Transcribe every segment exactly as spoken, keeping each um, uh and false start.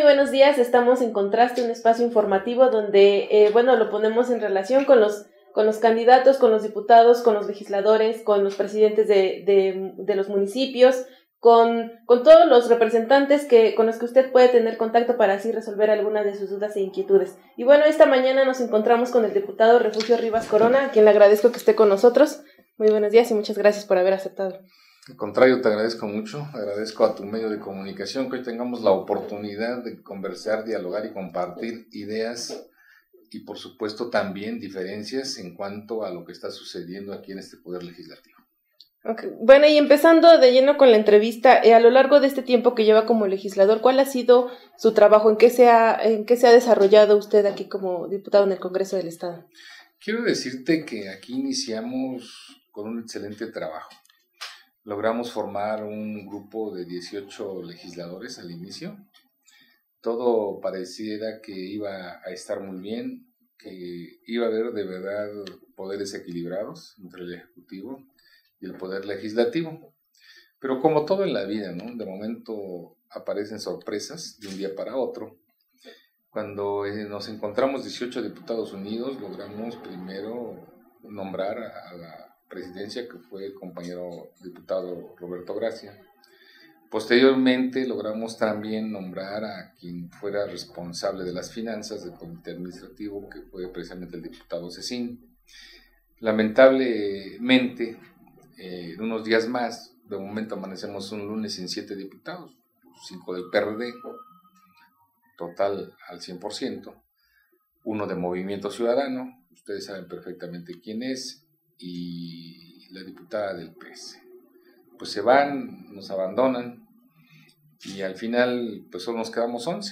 buenos días. Estamos en Contraste, un espacio informativo donde, eh, bueno, lo ponemos en relación con los, con los candidatos, con los diputados, con los legisladores, con los presidentes de, de, de los municipios, con, con todos los representantes que, con los que usted puede tener contacto para así resolver algunas de sus dudas e inquietudes. Y bueno, esta mañana nos encontramos con el diputado Refugio Rivas Corona, a quien le agradezco que esté con nosotros. Muy buenos días y muchas gracias por haber aceptado. Al contrario, te agradezco mucho, agradezco a tu medio de comunicación que hoy tengamos la oportunidad de conversar, dialogar y compartir ideas y por supuesto también diferencias en cuanto a lo que está sucediendo aquí en este Poder Legislativo. Okay. Bueno, y empezando de lleno con la entrevista, eh, a lo largo de este tiempo que lleva como legislador, ¿cuál ha sido su trabajo? ¿En qué se ha, en qué se ha desarrollado usted aquí como diputado en el Congreso del Estado? Quiero decirte que aquí iniciamos con un excelente trabajo. Logramos formar un grupo de dieciocho legisladores al inicio. Todo pareciera que iba a estar muy bien, que iba a haber de verdad poderes equilibrados entre el Ejecutivo y el Poder Legislativo. Pero como todo en la vida, ¿no? De momento aparecen sorpresas de un día para otro. Cuando nos encontramos dieciocho diputados unidos, logramos primero nombrar a la presidencia, que fue el compañero diputado Roberto Gracia. Posteriormente logramos también nombrar a quien fuera responsable de las finanzas del comité administrativo, que fue precisamente el diputado Cecín. Lamentablemente, eh, en unos días más, de momento amanecemos un lunes sin siete diputados, cinco del P R D, total al cien por ciento, uno de Movimiento Ciudadano, ustedes saben perfectamente quién es, y la diputada del P S. Pues se van, nos abandonan y al final pues solo nos quedamos once.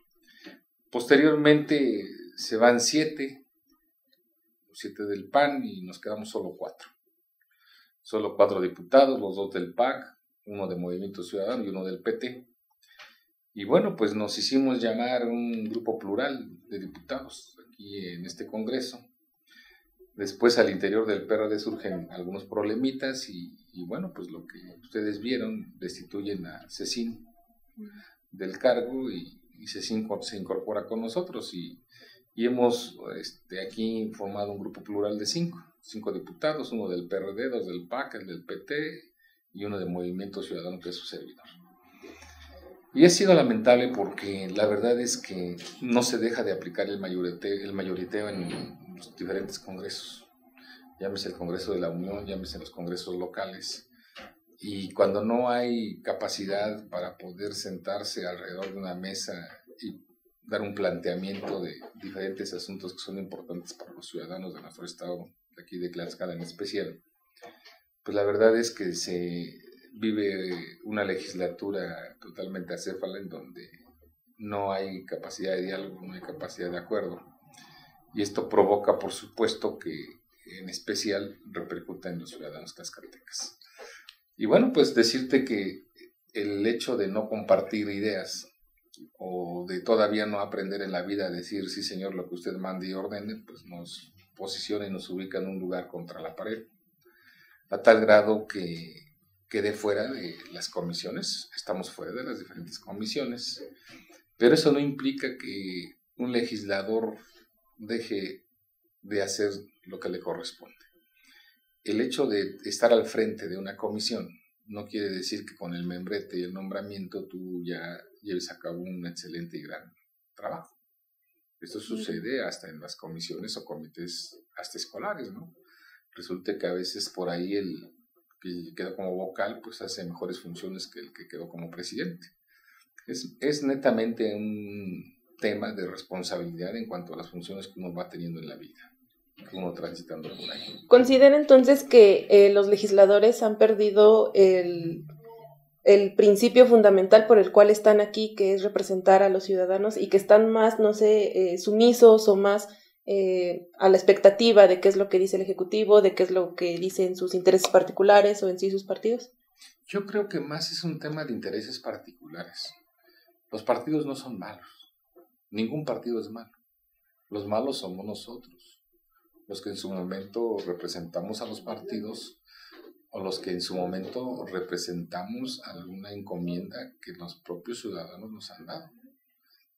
Posteriormente se van siete, siete del P A N y nos quedamos solo cuatro. Solo cuatro diputados, los dos del P A C, uno de Movimiento Ciudadano y uno del P T. Y bueno, pues nos hicimos llamar un grupo plural de diputados aquí en este Congreso. Después al interior del P R D surgen algunos problemitas y, y bueno, pues lo que ustedes vieron, destituyen a Cecín del cargo y, y Cecín se incorpora con nosotros y, y hemos este, aquí formado un grupo plural de cinco, cinco diputados, uno del P R D, dos del P A C, el del P T y uno de Movimiento Ciudadano, que es su servidor. Y ha sido lamentable porque la verdad es que no se deja de aplicar el mayoriteo, el mayoriteo en los diferentes congresos. Llámese el Congreso de la Unión, llámese los congresos locales. Y cuando no hay capacidad para poder sentarse alrededor de una mesa y dar un planteamiento de diferentes asuntos que son importantes para los ciudadanos de nuestro estado, de aquí de Tlaxcala en especial, pues la verdad es que se vive una legislatura totalmente acéfala en donde no hay capacidad de diálogo, no hay capacidad de acuerdo. Y esto provoca, por supuesto, que en especial repercuta en los ciudadanos tlaxcaltecas. Y bueno, pues decirte que el hecho de no compartir ideas o de todavía no aprender en la vida a decir, sí señor, lo que usted mande y ordene, pues nos posiciona y nos ubica en un lugar contra la pared, a tal grado que quede fuera de las comisiones, estamos fuera de las diferentes comisiones, pero eso no implica que un legislador deje de hacer lo que le corresponde. El hecho de estar al frente de una comisión no quiere decir que con el membrete y el nombramiento tú ya lleves a cabo un excelente y gran trabajo. Esto sucede hasta en las comisiones o comités hasta escolares, ¿no? Resulta que a veces por ahí el que quedó como vocal pues hace mejores funciones que el que quedó como presidente. Es, es netamente un tema de responsabilidad en cuanto a las funciones que uno va teniendo en la vida, que uno transitando por ahí. ¿Considera entonces que eh, los legisladores han perdido el, el principio fundamental por el cual están aquí, que es representar a los ciudadanos, y que están más, no sé, eh, sumisos o más eh, a la expectativa de qué es lo que dice el Ejecutivo, de qué es lo que dicen sus intereses particulares o en sí sus partidos? Yo creo que más es un tema de intereses particulares. Los partidos no son malos. Ningún partido es malo. Los malos somos nosotros, los que en su momento representamos a los partidos o los que en su momento representamos alguna encomienda que los propios ciudadanos nos han dado.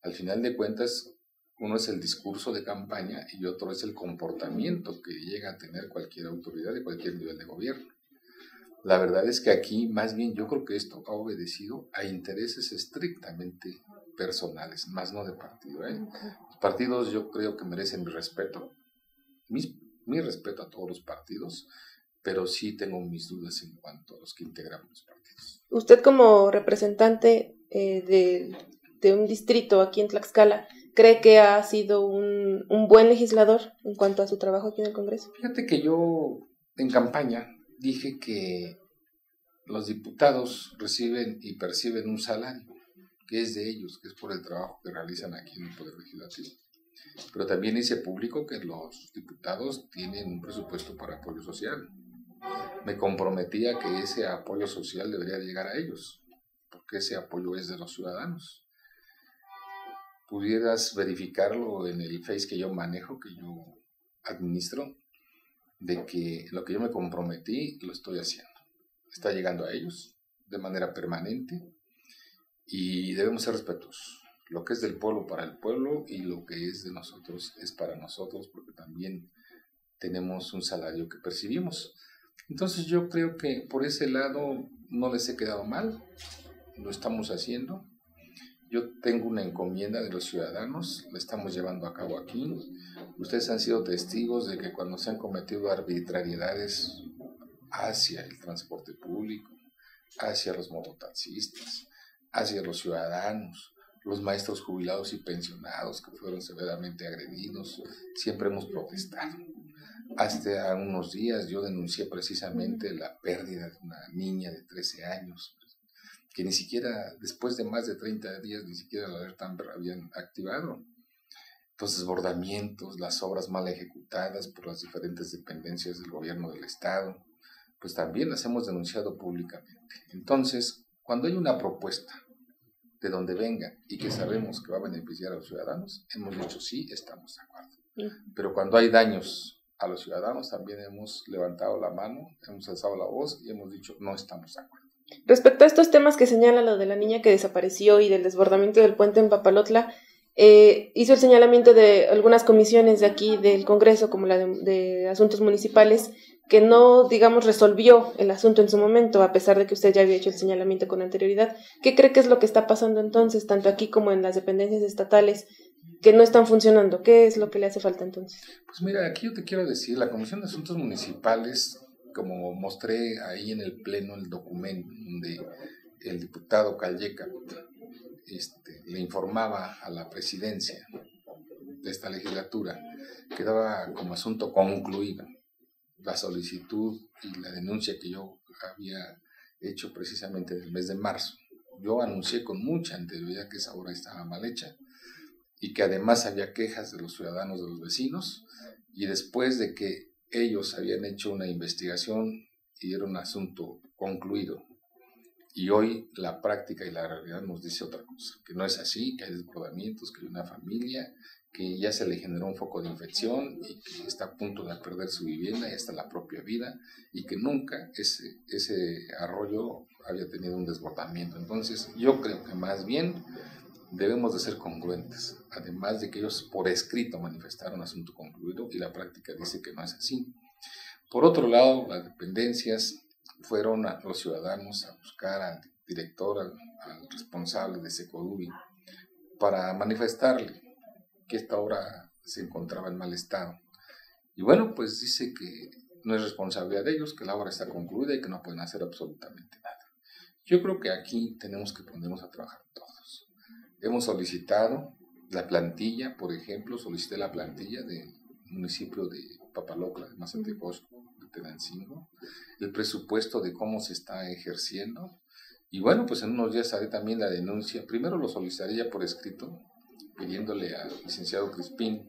Al final de cuentas, uno es el discurso de campaña y otro es el comportamiento que llega a tener cualquier autoridad de cualquier nivel de gobierno. La verdad es que aquí, más bien, yo creo que esto ha obedecido a intereses estrictamente personales, más no de partido, ¿eh? Los partidos yo creo que merecen mi respeto, mi, mi respeto a todos los partidos, pero sí tengo mis dudas en cuanto a los que integramos los partidos. Usted como representante eh, de, de un distrito aquí en Tlaxcala, ¿cree que ha sido un, un buen legislador en cuanto a su trabajo aquí en el Congreso? Fíjate que yo en campaña dije que los diputados reciben y perciben un salario, que es de ellos, que es por el trabajo que realizan aquí en el Poder Legislativo. Pero también hice público que los diputados tienen un presupuesto para apoyo social. Me comprometía que ese apoyo social debería llegar a ellos, porque ese apoyo es de los ciudadanos. Pudieras verificarlo en el Face que yo manejo, que yo administro, de que lo que yo me comprometí lo estoy haciendo. Está llegando a ellos de manera permanente y debemos ser respetuosos. Lo que es del pueblo para el pueblo y lo que es de nosotros es para nosotros, porque también tenemos un salario que percibimos. Entonces yo creo que por ese lado no les he quedado mal, lo estamos haciendo. Yo tengo una encomienda de los ciudadanos, la estamos llevando a cabo aquí. Ustedes han sido testigos de que cuando se han cometido arbitrariedades hacia el transporte público, hacia los mototaxistas, hacia los ciudadanos, los maestros jubilados y pensionados que fueron severamente agredidos, siempre hemos protestado. Hasta unos días yo denuncié precisamente la pérdida de una niña de trece años, que ni siquiera, después de más de treinta días, ni siquiera la alerta Amber habían activado. Los desbordamientos, las obras mal ejecutadas por las diferentes dependencias del gobierno del Estado, pues también las hemos denunciado públicamente. Entonces, cuando hay una propuesta de donde venga y que sabemos que va a beneficiar a los ciudadanos, hemos dicho sí, estamos de acuerdo. Pero cuando hay daños a los ciudadanos, también hemos levantado la mano, hemos alzado la voz y hemos dicho no estamos de acuerdo. Respecto a estos temas que señala lo de la niña que desapareció y del desbordamiento del puente en Papalotla, eh, hizo el señalamiento de algunas comisiones de aquí del Congreso, como la de, de Asuntos Municipales, que no, digamos, resolvió el asunto en su momento, a pesar de que usted ya había hecho el señalamiento con anterioridad. ¿Qué cree que es lo que está pasando entonces, tanto aquí como en las dependencias estatales, que no están funcionando? ¿Qué es lo que le hace falta entonces? Pues mira, aquí yo te quiero decir, la Comisión de Asuntos Municipales, como mostré ahí en el pleno el documento donde el diputado Calleca este, le informaba a la presidencia de esta legislatura que daba como asunto concluido la solicitud y la denuncia que yo había hecho precisamente en el mes de marzo. Yo anuncié con mucha anterioridad que esa obra estaba mal hecha y que además había quejas de los ciudadanos, de los vecinos, y después de que ellos habían hecho una investigación y era un asunto concluido. Y hoy la práctica y la realidad nos dice otra cosa, que no es así, que hay desbordamientos, que hay una familia, que ya se le generó un foco de infección y que está a punto de perder su vivienda y hasta la propia vida, y que nunca ese, ese arroyo había tenido un desbordamiento. Entonces yo creo que más bien debemos de ser congruentes, además de que ellos por escrito manifestaron asunto concluido y la práctica dice que no es así. Por otro lado, las dependencias fueron a los ciudadanos a buscar al director, al, al responsable de Secoduvi, para manifestarle que esta obra se encontraba en mal estado. Y bueno, pues dice que no es responsabilidad de ellos, que la obra está concluida y que no pueden hacer absolutamente nada. Yo creo que aquí tenemos que ponernos a trabajar todos. Hemos solicitado la plantilla, por ejemplo, solicité la plantilla del municipio de Papalotla, de Mazatecosco, de Tenancingo, el presupuesto de cómo se está ejerciendo. Y bueno, pues en unos días haré también la denuncia. Primero lo solicitaría por escrito, pidiéndole al licenciado Crispín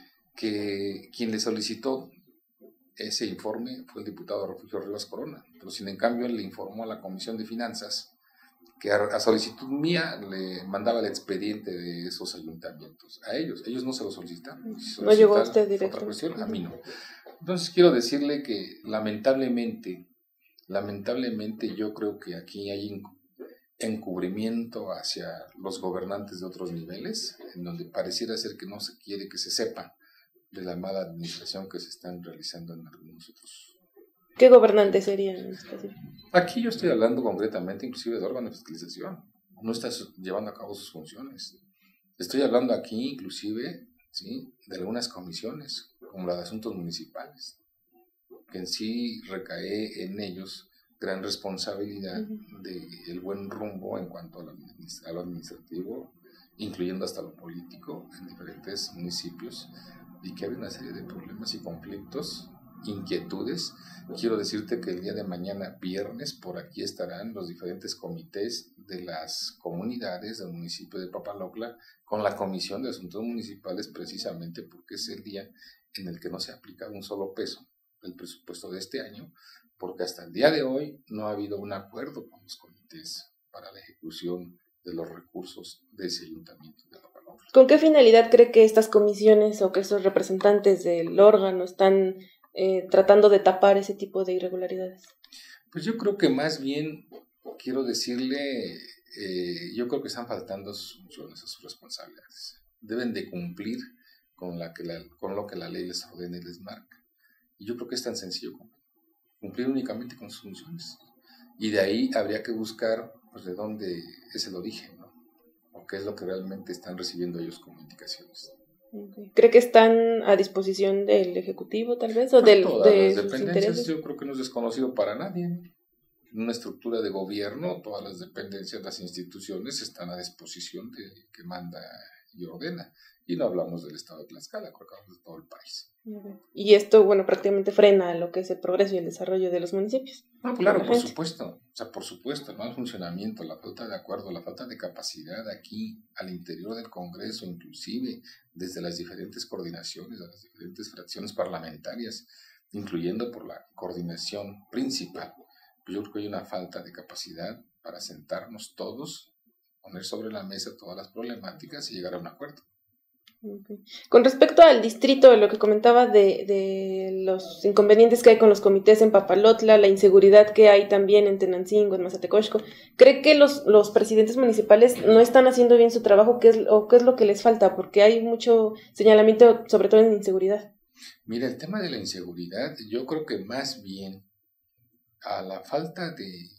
que quien le solicitó ese informe fue el diputado Refugio Rivas Corona, pero sin en cambio le informó a la Comisión de Finanzas que a, a solicitud mía le mandaba el expediente de esos ayuntamientos a ellos. Ellos no se lo solicitaron. No llegó a usted directo. Otra cuestión, a mí no. Entonces quiero decirle que lamentablemente, lamentablemente yo creo que aquí hay encubrimiento hacia los gobernantes de otros niveles, en donde pareciera ser que no se quiere que se sepa de la mala administración que se están realizando en algunos otros. ¿Qué gobernantes serían en específico? Aquí yo estoy hablando concretamente inclusive de órganos de fiscalización. No está llevando a cabo sus funciones. Estoy hablando aquí inclusive, ¿sí?, de algunas comisiones, como la de asuntos municipales, que en sí recae en ellos gran responsabilidad uh-huh. del buen rumbo en cuanto a lo, administ- a lo administrativo, incluyendo hasta lo político en diferentes municipios, y que hay una serie de problemas y conflictos, inquietudes. Quiero decirte que el día de mañana, viernes, por aquí estarán los diferentes comités de las comunidades del municipio de Papalocla con la Comisión de Asuntos Municipales, precisamente porque es el día en el que no se ha aplicado un solo peso del presupuesto de este año, porque hasta el día de hoy no ha habido un acuerdo con los comités para la ejecución de los recursos de ese ayuntamiento de Papalocla. ¿Con qué finalidad cree que estas comisiones o que estos representantes del órgano están eh, tratando de tapar ese tipo de irregularidades? Pues yo creo que más bien, quiero decirle, eh, yo creo que están faltando sus funciones, sus responsabilidades. Deben de cumplir con, la que la, con lo que la ley les ordena y les marca. Y yo creo que es tan sencillo como cumplir únicamente con sus funciones. Y de ahí habría que buscar, pues, de dónde es el origen, ¿no? O qué es lo que realmente están recibiendo ellos como indicaciones. Okay. ¿Cree que están a disposición del Ejecutivo, tal vez? ¿O Pues del, todas de las sus dependencias, intereses? yo creo que no es desconocido para nadie. En una estructura de gobierno, todas las dependencias, las instituciones están a disposición de que manda y ordena. Y no hablamos del estado de Tlaxcala, hablamos de todo el país. Y esto, bueno, prácticamente frena lo que es el progreso y el desarrollo de los municipios. No, claro, por supuesto. O sea, por supuesto, el mal funcionamiento, la falta de acuerdo, la falta de capacidad aquí, al interior del Congreso, inclusive desde las diferentes coordinaciones, de las diferentes fracciones parlamentarias, incluyendo por la coordinación principal. Yo creo que hay una falta de capacidad para sentarnos todos, poner sobre la mesa todas las problemáticas y llegar a un acuerdo. Okay. Con respecto al distrito, lo que comentaba de, de los inconvenientes que hay con los comités en Papalotla, la inseguridad que hay también en Tenancingo, en Mazatecoxco, ¿cree que los, los presidentes municipales no están haciendo bien su trabajo? ¿Qué es, o qué es lo que les falta? Porque hay mucho señalamiento, sobre todo en inseguridad. Mira, el tema de la inseguridad, yo creo que más bien a la falta de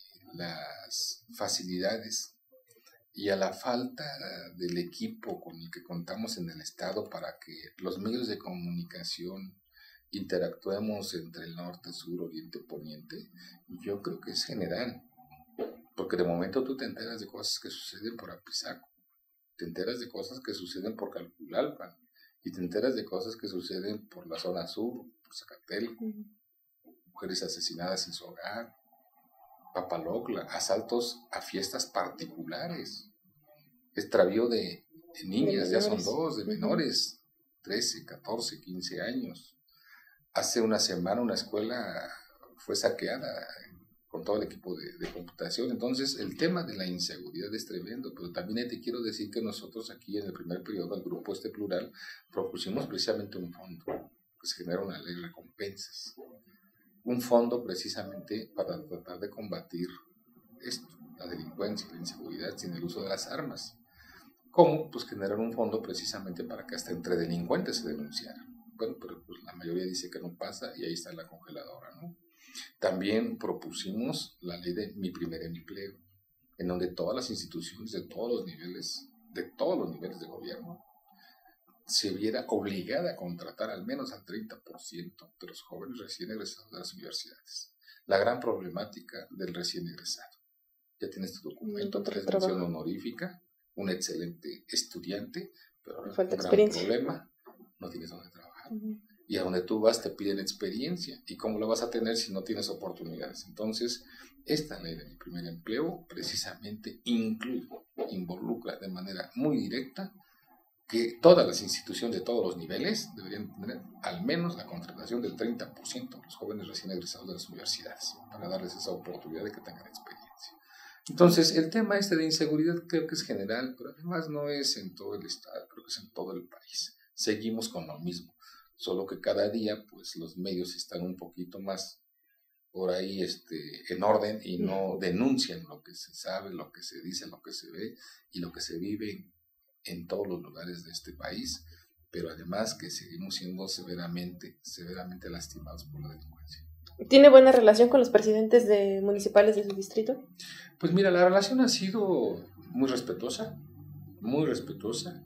las facilidades y a la falta del equipo con el que contamos en el Estado para que los medios de comunicación interactuemos entre el norte, sur, oriente, poniente, yo creo que es general. Porque de momento tú te enteras de cosas que suceden por Apizaco, te enteras de cosas que suceden por Calpulalpan, y te enteras de cosas que suceden por la zona sur, por Zacatelco, uh-huh. mujeres asesinadas en su hogar, Papalocla, asaltos a fiestas particulares, extravío de, de niñas, de ya son dos, de menores, trece, catorce, quince años. Hace una semana una escuela fue saqueada con todo el equipo de, de computación. Entonces el tema de la inseguridad es tremendo, pero también te quiero decir que nosotros aquí en el primer periodo, el grupo este plural, propusimos precisamente un fondo que se genera una ley de recompensas. Un fondo precisamente para tratar de combatir esto, la delincuencia, la inseguridad sin el uso de las armas. ¿Cómo? Pues generar un fondo precisamente para que hasta entre delincuentes se denunciaran. Bueno, pero pues la mayoría dice que no pasa y ahí está la congeladora, ¿no? También propusimos la ley de Mi Primer Empleo, en donde todas las instituciones de todos los niveles, de todos los niveles de gobierno, se viera obligada a contratar al menos al treinta por ciento de los jóvenes recién egresados de las universidades. La gran problemática del recién egresado. Ya tienes tu documento, tienes mención honorífica, un excelente estudiante, pero un gran problema, no tienes dónde trabajar. Uh-huh. Y a donde tú vas te piden experiencia. ¿Y cómo la vas a tener si no tienes oportunidades? Entonces, esta ley de Mi Primer Empleo precisamente incluye, involucra de manera muy directa que todas las instituciones de todos los niveles deberían tener al menos la contratación del treinta por ciento de los jóvenes recién egresados de las universidades para darles esa oportunidad de que tengan experiencia. Entonces, el tema este de inseguridad creo que es general, pero además no es en todo el estado, creo que es en todo el país. Seguimos con lo mismo, solo que cada día pues los medios están un poquito más por ahí este, en orden y no denuncian lo que se sabe, lo que se dice, lo que se ve y lo que se vive en todos los lugares de este país, pero además que seguimos siendo severamente, severamente lastimados por la delincuencia. ¿Tiene buena relación con los presidentes de municipales de su distrito? Pues mira, la relación ha sido muy respetuosa, muy respetuosa.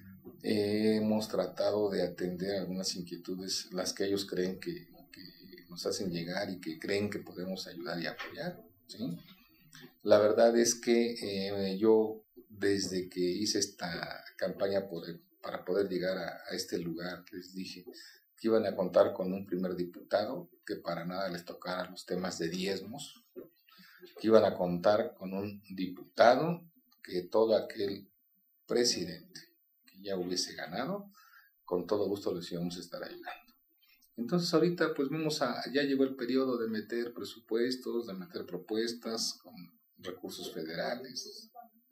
Eh, hemos tratado de atender algunas inquietudes, las que ellos creen que, que nos hacen llegar y que creen que podemos ayudar y apoyar, ¿sí? La verdad es que eh, yo, desde que hice esta campaña por, para poder llegar a, a este lugar, les dije que iban a contar con un primer diputado, que para nada les tocara los temas de diezmos, que iban a contar con un diputado, que todo aquel presidente que ya hubiese ganado, con todo gusto les íbamos a estar ayudando. Entonces ahorita pues vamos a, ya llegó el periodo de meter presupuestos, de meter propuestas con recursos federales.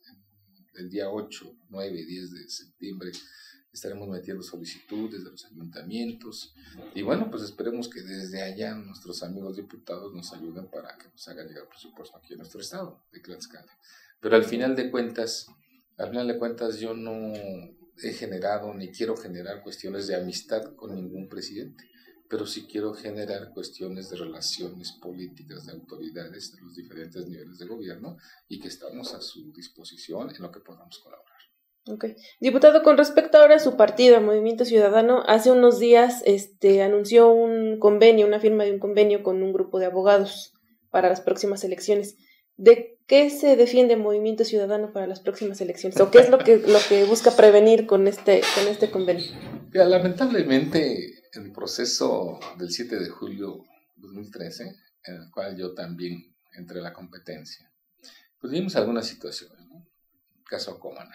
El día ocho, nueve y diez de septiembre estaremos metiendo solicitudes de los ayuntamientos y bueno, pues esperemos que desde allá nuestros amigos diputados nos ayuden para que nos hagan llegar presupuesto aquí en nuestro estado de Tlaxcala. Pero al final de cuentas, al final de cuentas yo no he generado ni quiero generar cuestiones de amistad con ningún presidente, pero sí quiero generar cuestiones de relaciones políticas de autoridades de los diferentes niveles de gobierno y que estamos a su disposición en lo que podamos colaborar. Okay. Diputado, con respecto ahora a su partido, Movimiento Ciudadano, hace unos días este, anunció un convenio, una firma de un convenio con un grupo de abogados para las próximas elecciones. ¿De qué se defiende Movimiento Ciudadano para las próximas elecciones? ¿O qué es lo que, lo que busca prevenir con este, con este convenio? Ya, lamentablemente, el proceso del siete de julio de dos mil trece, en el cual yo también entré a la competencia, pues vimos algunas situaciones, ¿no? Caso Acomanal.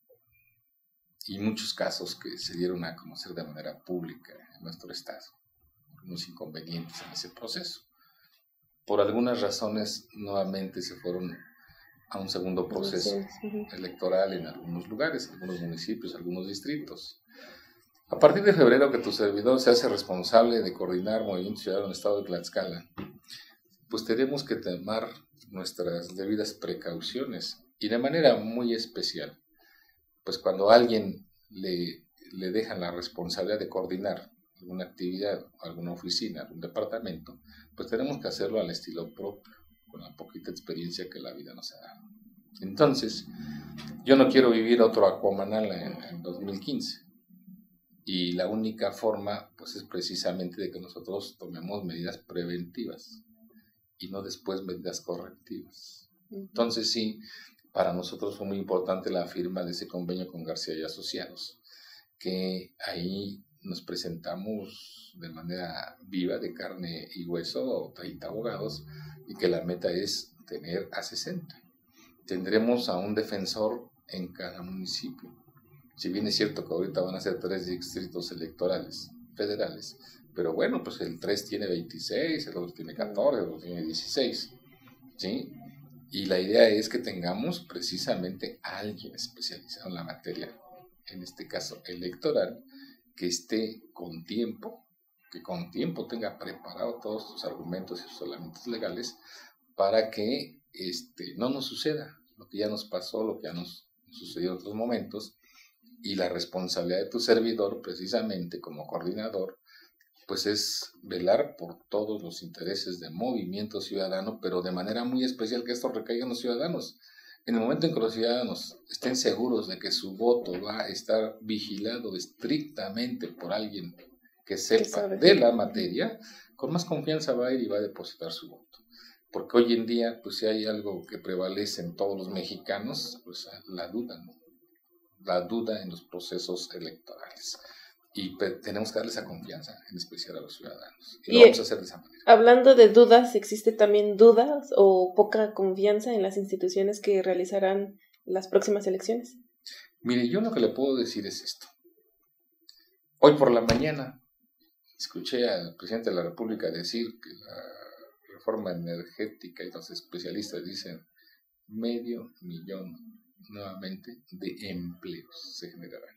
Y muchos casos que se dieron a conocer de manera pública en nuestro estado, unos inconvenientes en ese proceso. Por algunas razones, nuevamente se fueron a un segundo proceso electoral en algunos lugares, algunos municipios, algunos distritos. A partir de febrero, que tu servidor se hace responsable de coordinar Movimiento Ciudadano en el estado de Tlaxcala, pues tenemos que tomar nuestras debidas precauciones y de manera muy especial. Pues cuando a alguien le, le dejan la responsabilidad de coordinar alguna actividad, alguna oficina, algún departamento, pues tenemos que hacerlo al estilo propio, con la poquita experiencia que la vida nos ha dado. Entonces, yo no quiero vivir otro Acomanal en, en dos mil quince, y la única forma, pues es precisamente de que nosotros tomemos medidas preventivas y no después medidas correctivas. Entonces, sí, para nosotros fue muy importante la firma de ese convenio con García y Asociados, que ahí nos presentamos de manera viva, de carne y hueso, treinta abogados, y que la meta es tener a sesenta. Tendremos a un defensor en cada municipio. Si bien es cierto que ahorita van a ser tres distritos electorales federales, pero bueno, pues el tres tiene veintiséis, el otro tiene catorce, el otro tiene dieciséis, ¿sí? Y la idea es que tengamos precisamente a alguien especializado en la materia, en este caso electoral, que esté con tiempo, que con tiempo tenga preparado todos sus argumentos y sus elementos legales para que este, no nos suceda lo que ya nos pasó, lo que ya nos sucedió en otros momentos, y la responsabilidad de tu servidor, precisamente como coordinador, pues es velar por todos los intereses del Movimiento Ciudadano, pero de manera muy especial que esto recaiga en los ciudadanos. En el momento en que los ciudadanos estén seguros de que su voto va a estar vigilado estrictamente por alguien que sepa de la materia, con más confianza va a ir y va a depositar su voto. Porque hoy en día, pues si hay algo que prevalece en todos los mexicanos, pues la duda, ¿no? La duda en los procesos electorales. Y tenemos que darle esa confianza, en especial a los ciudadanos. Y, y lo vamos a hacer de esa manera. Hablando de dudas, ¿existe también dudas o poca confianza en las instituciones que realizarán las próximas elecciones? Mire, yo lo que le puedo decir es esto. Hoy por la mañana escuché al presidente de la República decir que la reforma energética y los especialistas dicen medio millón nuevamente de empleos se generarán.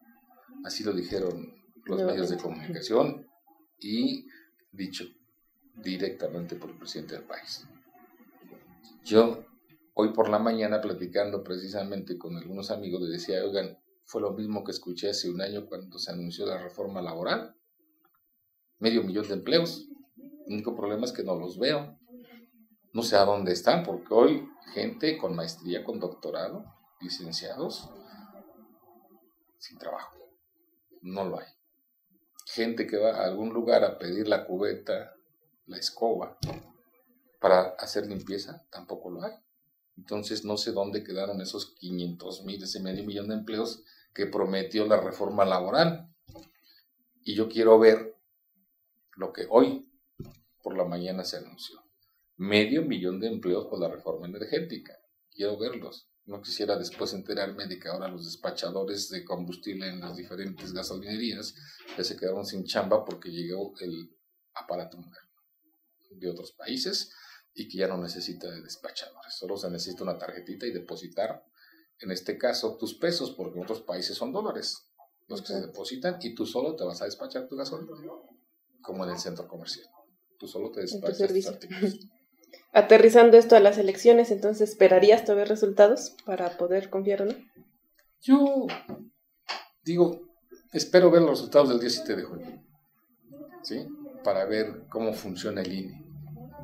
Así lo dijeron los medios de comunicación y dicho directamente por el presidente del país. Yo, hoy por la mañana, platicando precisamente con algunos amigos, les decía, oigan, fue lo mismo que escuché hace un año cuando se anunció la reforma laboral. Medio millón de empleos. El único problema es que no los veo. No sé a dónde están, porque hoy gente con maestría, con doctorado, licenciados, sin trabajo. No lo hay. Gente que va a algún lugar a pedir la cubeta, la escoba, para hacer limpieza, tampoco lo hay. Entonces no sé dónde quedaron esos quinientos mil, ese medio millón de empleos que prometió la reforma laboral. Y yo quiero ver lo que hoy por la mañana se anunció. Medio millón de empleos por la reforma energética. Quiero verlos. No quisiera después enterarme de que ahora los despachadores de combustible en las diferentes gasolinerías ya se quedaron sin chamba porque llegó el aparato moderno de otros países y que ya no necesita de despachadores. Solo se necesita una tarjetita y depositar, en este caso, tus pesos, porque en otros países son dólares los que se depositan y tú solo te vas a despachar tu gasolina, como en el centro comercial. Tú solo te despachas tus artículos. Aterrizando esto a las elecciones, entonces, ¿esperarías todavía resultados para poder confiar o no? Yo digo, espero ver los resultados del día siete de junio, ¿sí? Para ver cómo funciona el I N E.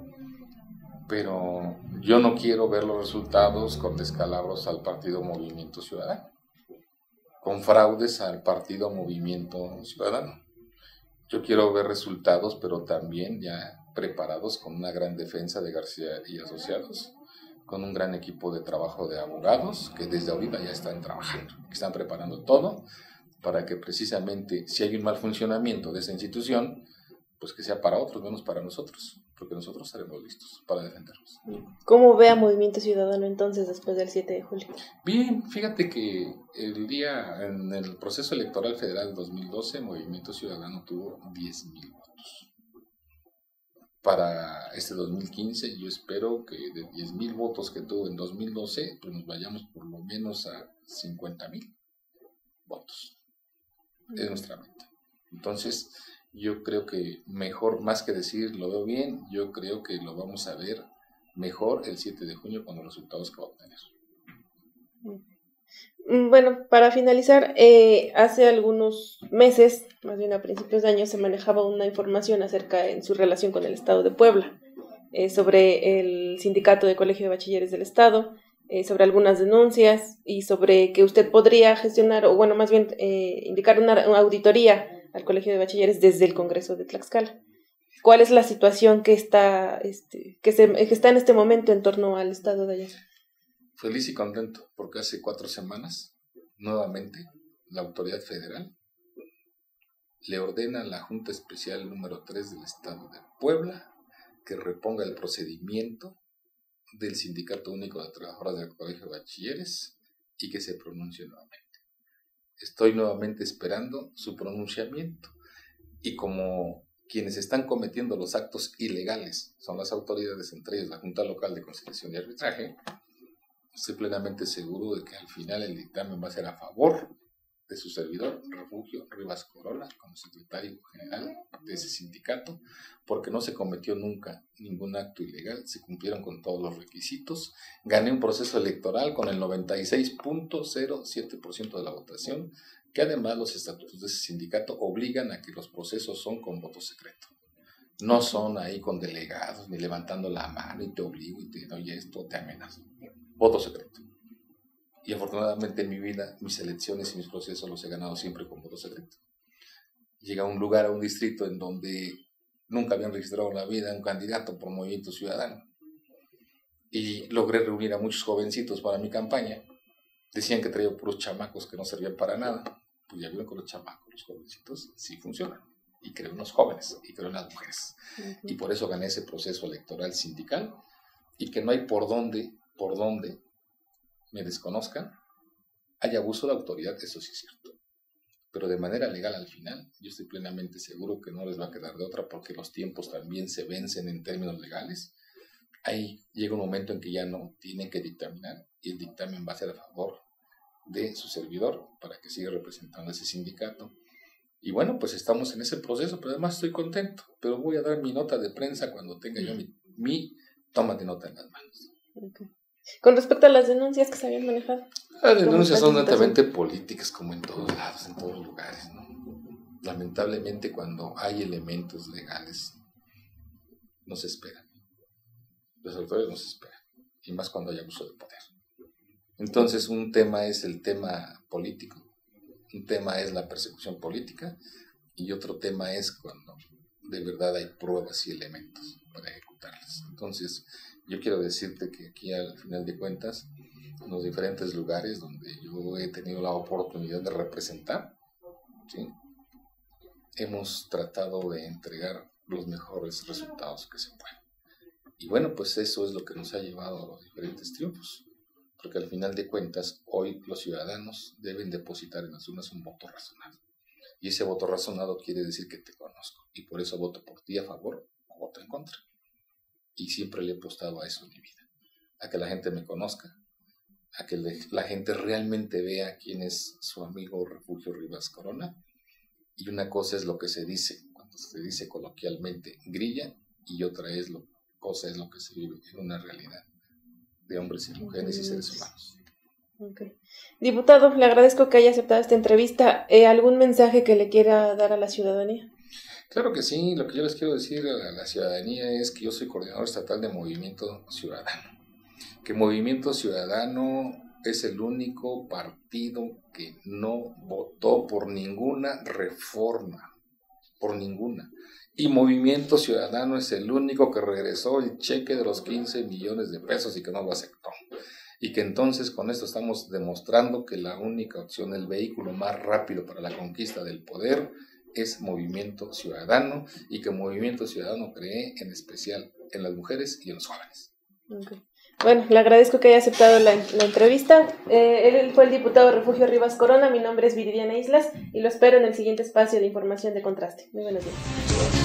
Pero yo no quiero ver los resultados con descalabros al partido Movimiento Ciudadano, con fraudes al partido Movimiento Ciudadano. Yo quiero ver resultados, pero también ya preparados con una gran defensa de García y Asociados, con un gran equipo de trabajo de abogados que desde ahorita ya están trabajando, que están preparando todo para que precisamente si hay un mal funcionamiento de esa institución, pues que sea para otros, menos para nosotros, porque nosotros estaremos listos para defenderlos. ¿Cómo ve a Movimiento Ciudadano entonces después del siete de julio? Bien, fíjate que el día, en el proceso electoral federal de dos mil doce, Movimiento Ciudadano tuvo diez mil votos. Para este dos mil quince, yo espero que de diez mil votos que tuvo en dos mil doce, pues nos vayamos por lo menos a cincuenta mil votos. Es nuestra meta. Entonces, yo creo que mejor, más que decir lo veo bien, yo creo que lo vamos a ver mejor el siete de junio con los resultados que va a obtener. Bueno, para finalizar, eh, hace algunos meses, más bien a principios de año, se manejaba una información acerca en su relación con el Estado de Puebla, eh, sobre el sindicato de Colegio de Bachilleres del Estado, eh, sobre algunas denuncias y sobre que usted podría gestionar, o bueno, más bien eh, indicar una, una auditoría al Colegio de Bachilleres desde el Congreso de Tlaxcala. ¿Cuál es la situación que está, este, que se, que está en este momento en torno al Estado de allá? Feliz y contento, porque hace cuatro semanas, nuevamente, la autoridad federal le ordena a la Junta Especial número tres del Estado de Puebla que reponga el procedimiento del Sindicato Único de Trabajadoras del Colegio de Bachilleres y que se pronuncie nuevamente. Estoy nuevamente esperando su pronunciamiento y como quienes están cometiendo los actos ilegales son las autoridades, entre ellas la Junta Local de Conciliación y Arbitraje, estoy plenamente seguro de que al final el dictamen va a ser a favor de su servidor, Refugio Rivas Corona, como secretario general de ese sindicato, porque no se cometió nunca ningún acto ilegal, se cumplieron con todos los requisitos. Gané un proceso electoral con el noventa y seis punto cero siete por ciento de la votación, que además los estatutos de ese sindicato obligan a que los procesos son con voto secreto. No son ahí con delegados, ni levantando la mano y te obligo y te doy esto, te amenazo. Voto secreto. Y afortunadamente en mi vida, mis elecciones y mis procesos los he ganado siempre con voto secreto. Llegué a un lugar, a un distrito en donde nunca habían registrado en la vida un candidato por Movimiento Ciudadano. Y logré reunir a muchos jovencitos para mi campaña. Decían que traía puros chamacos que no servían para nada. Pues ya vieron con los chamacos, los jovencitos, sí funcionan. Y creo en los jóvenes, y creo en las mujeres. Uh-huh. Y por eso gané ese proceso electoral sindical. Y que no hay por dónde, por dónde me desconozcan, hay abuso de autoridad, eso sí es cierto. Pero de manera legal al final, yo estoy plenamente seguro que no les va a quedar de otra porque los tiempos también se vencen en términos legales. Ahí llega un momento en que ya no tienen que dictaminar y el dictamen va a ser a favor de su servidor para que siga representando a ese sindicato Y bueno, pues estamos en ese proceso, pero además estoy contento. Pero voy a dar mi nota de prensa cuando tenga yo mi, mi toma de nota en las manos. Okay. Con respecto a las denuncias que se habían manejado. Las denuncias son netamente políticas, como en todos lados, en todos lugares, ¿no? Lamentablemente, cuando hay elementos legales, no se esperan. Los autores no se esperan. Y más cuando hay abuso de poder. Entonces, un tema es el tema político, un tema es la persecución política, y otro tema es cuando de verdad hay pruebas y elementos para ejecutarlas. Entonces, yo quiero decirte que aquí, al final de cuentas, en los diferentes lugares donde yo he tenido la oportunidad de representar, ¿sí?, hemos tratado de entregar los mejores resultados que se pueden. Y bueno, pues eso es lo que nos ha llevado a los diferentes triunfos. Porque al final de cuentas, hoy los ciudadanos deben depositar en las urnas un voto razonado. Y ese voto razonado quiere decir que te conozco. Y por eso voto por ti a favor o voto en contra. Y siempre le he apostado a eso en mi vida. A que la gente me conozca. A que le, la gente realmente vea quién es su amigo Refugio Rivas Corona. Y una cosa es lo que se dice, cuando se dice coloquialmente grilla, y otra es lo, cosa es lo que se vive en una realidad de hombres y mujeres y seres humanos. Okay. Diputado, le agradezco que haya aceptado esta entrevista. Eh, ¿Algún mensaje que le quiera dar a la ciudadanía? Claro que sí. Lo que yo les quiero decir a la ciudadanía es que yo soy coordinador estatal de Movimiento Ciudadano. Que Movimiento Ciudadano es el único partido que no votó por ninguna reforma, por ninguna. Y Movimiento Ciudadano es el único que regresó el cheque de los quince millones de pesos y que no lo aceptó. Y que entonces con esto estamos demostrando que la única opción, el vehículo más rápido para la conquista del poder, es Movimiento Ciudadano, y que Movimiento Ciudadano cree en especial en las mujeres y en los jóvenes. Okay. Bueno, le agradezco que haya aceptado la, la entrevista. Eh, él fue el diputado Refugio Rivas Corona. Mi nombre es Viridiana Islas y lo espero en el siguiente espacio de información de contraste. Muy buenos días.